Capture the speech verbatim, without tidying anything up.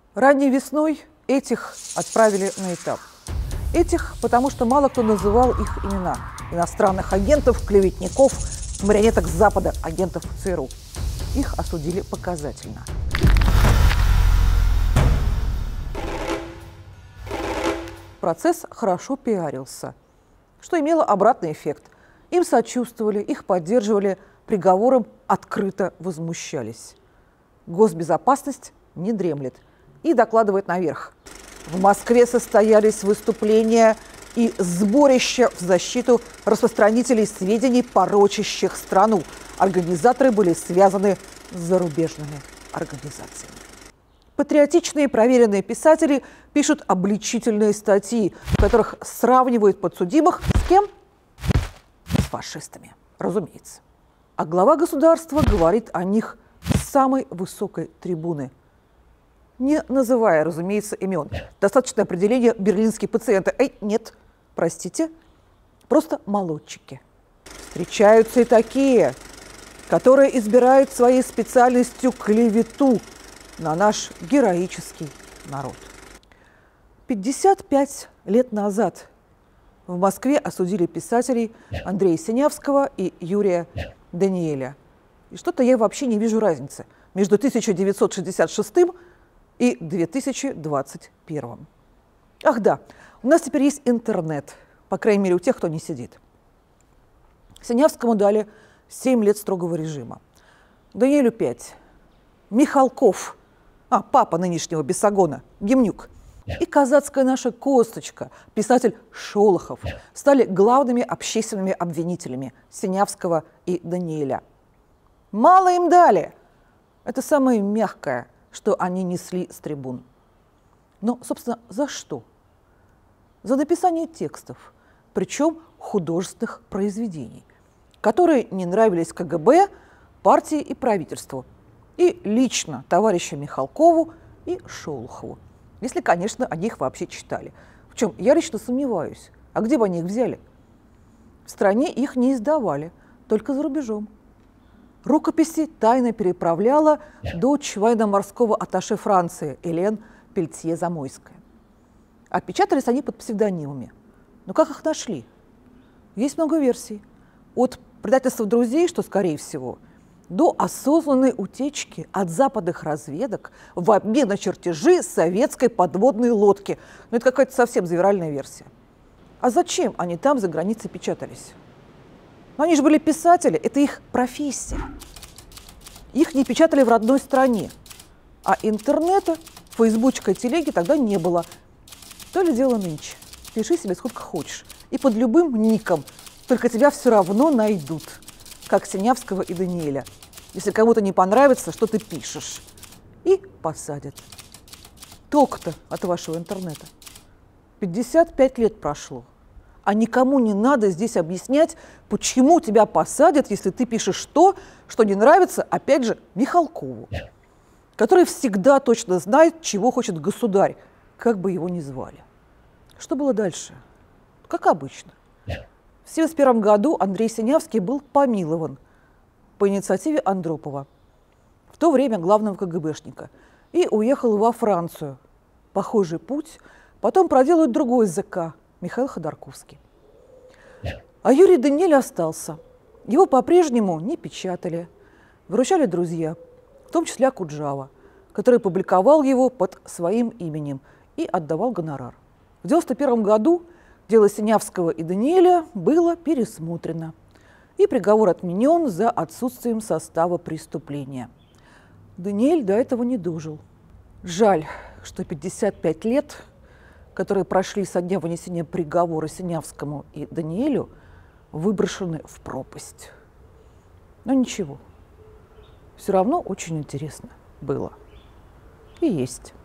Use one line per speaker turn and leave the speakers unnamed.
Ранней весной этих отправили на этап. Этих, потому что мало кто называл их имена. Иностранных агентов, клеветников, марионеток Запада, агентов ЦРУ. Их осудили показательно. Процесс хорошо пиарился, что имело обратный эффект. Им сочувствовали, их поддерживали, приговором открыто возмущались. Госбезопасность не дремлет и докладывает наверх. В Москве состоялись выступления и сборища в защиту распространителей сведений, порочащих страну. Организаторы были связаны с зарубежными организациями. Патриотичные проверенные писатели пишут обличительные статьи, в которых сравнивают подсудимых с кем? С фашистами, разумеется. А глава государства говорит о них с самой высокой трибуны, не называя, разумеется, имен. Достаточно определения «берлинские пациенты». Эй, нет, простите, просто молодчики. Встречаются и такие, которые избирают своей специальностью клевету на наш героический народ. пятьдесят пять лет назад в Москве осудили писателей Андрея Синявского и Юрия Даниэля. И что-то я вообще не вижу разницы между тысяча девятьсот шестьдесят шестым и две тысячи двадцать первым. Ах да, у нас теперь есть интернет, по крайней мере у тех, кто не сидит. Синявскому дали семь лет строгого режима, Даниэлю пять. Михалков, а папа нынешнего Бесогона, Гемнюк, и казацкая наша косточка, писатель Шолохов, стали главными общественными обвинителями Синявского и Даниэля. Мало им дали. Это самое мягкое, что они несли с трибун. Но, собственно, за что? За написание текстов, причем художественных произведений, которые не нравились КГБ, партии и правительству, и лично товарищу Михалкову и Шолохову, если, конечно, они их вообще читали. В чем я лично сомневаюсь. А где бы они их взяли? В стране их не издавали, только за рубежом. Рукописи тайно переправляла дочь военно-морского атташе Франции Элен Пельтье-Замойская. А печатались они под псевдонимами. Но как их нашли? Есть много версий. От предательства друзей, что скорее всего, до осознанной утечки от западных разведок в обмен на чертежи советской подводной лодки. Ну, это какая-то совсем завиральная версия. А зачем они там за границей печатались? Но они же были писатели, это их профессия. Их не печатали в родной стране. А интернета, фейсбучка и телеги тогда не было. То ли дело нынче. Пиши себе сколько хочешь. И под любым ником. Только тебя все равно найдут. Как Синявского и Даниэля. Если кому-то не понравится, что ты пишешь. И посадят. Толку-то от вашего интернета. пятьдесят пять лет прошло. А никому не надо здесь объяснять, почему тебя посадят, если ты пишешь то, что не нравится, опять же, Михалкову, который всегда точно знает, чего хочет государь, как бы его ни звали. Что было дальше? Как обычно. В семьдесят первом году Андрей Синявский был помилован по инициативе Андропова, в то время главного КГБшника, и уехал во Францию. Похожий путь потом проделает другой ЗК, Михаил Ходорковский. А Юрий Даниэль остался. Его по-прежнему не печатали, выручали друзья, в том числе Акуджава, который публиковал его под своим именем и отдавал гонорар. В девяносто первом году дело Синявского и Даниэля было пересмотрено, и приговор отменен за отсутствием состава преступления. Даниэль до этого не дожил. Жаль, что пятьдесят пять лет, которые прошли со дня вынесения приговора Синявскому и Даниэлю, выброшены в пропасть. Но ничего, все равно очень интересно было и есть.